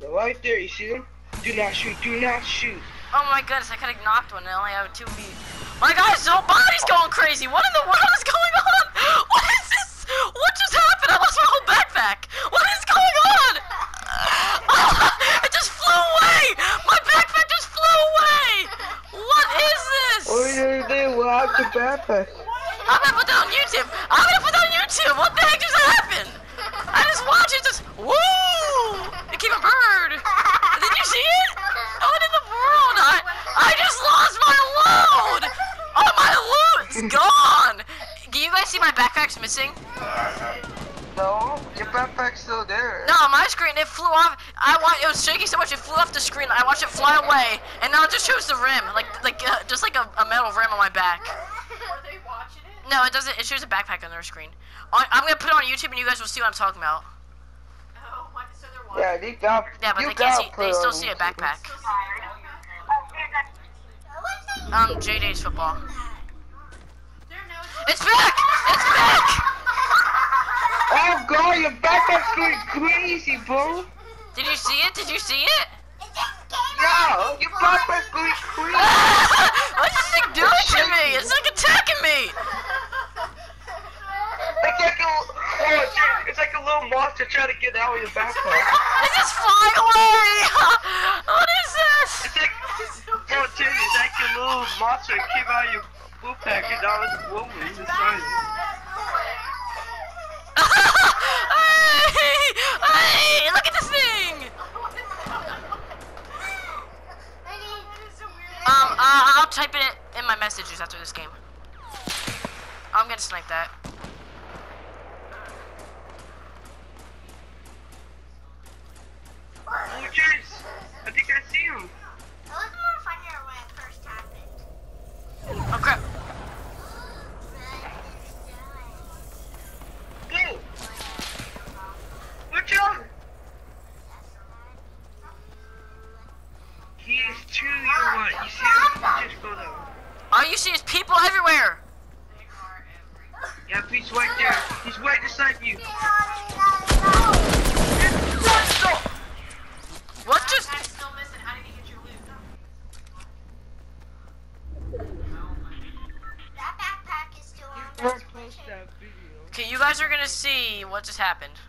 Right there, you see him? Do not shoot, do not shoot. Oh my goodness, I could've knocked one and I only have 2 feet. My guy's whole body's going crazy. What in the world is going on? What is this? What just happened? I lost my whole backpack. What is going on? It just flew away. My backpack just flew away. What is this? What are you gonna do? What happened to backpack? I'm gonna put that on YouTube. I'm gonna put that on YouTube. What the heck just happened? I just watched it just, woo! It came a bird. Did you see it? What in the world? I just lost my load. Oh, my loot's gone. Do you guys see my backpack's missing? No, your backpack's still there. No, my screen, it flew off. It was shaking so much it flew off the screen. I watched it fly away, and now it just shows the rim, just like a metal rim on my back. Are they watching it? No, it doesn't. It shows a backpack on their screen. I'm gonna put it on YouTube, and you guys will see what I'm talking about. Oh, so they're watching. Yeah, they got. Yeah, but they can't see. They still see a backpack. JD's football. It's back! It's back! Oh god, your backpack's going crazy, bro. Did you see it? Did you see it? No, your backpack's going crazy. What's this thing doing to me? It's like attacking me. It's like a little monster trying to get out of your backpack. It's just flying away. What is this? It's like, bro, dude, it's like a little monster that came out of your backpack and now it's moving inside. Hey, look at this thing. I'll type it in my messages after this game. I'm gonna snipe that. Oh, jeez. I think I see him. It was more funnier when it first happened. Oh crap. Go! Watch out! He is too you want. You see him? Just go down. All you see is people everywhere. Yeah, he's right there. He's right beside you. What just? I'm still missing. How did you get your loot? That backpack is still on. Don't post that video. Okay, you guys are gonna see what just happened.